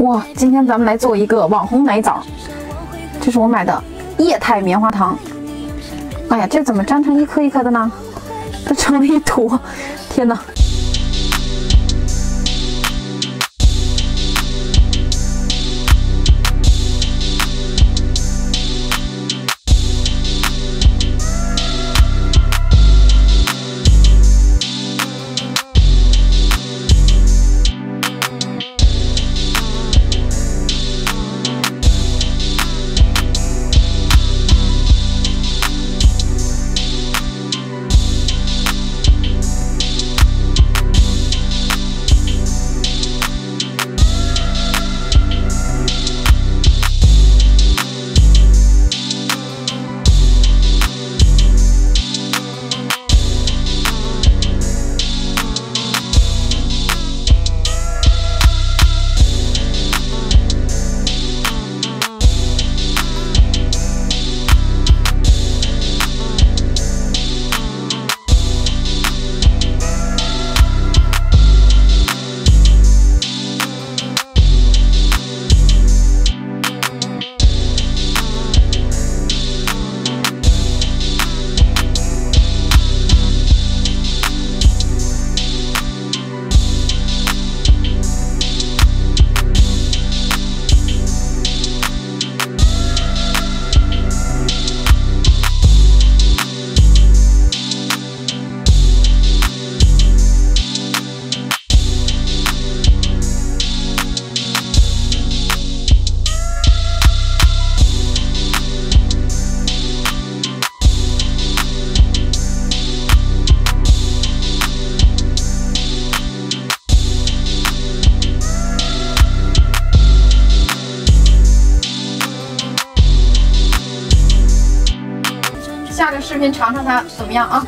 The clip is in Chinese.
哇，今天咱们来做一个网红奶枣，这是我买的液态棉花糖。哎呀，这怎么粘成一颗一颗的呢？这成了一坨，天哪！下个视频尝尝它怎么样啊？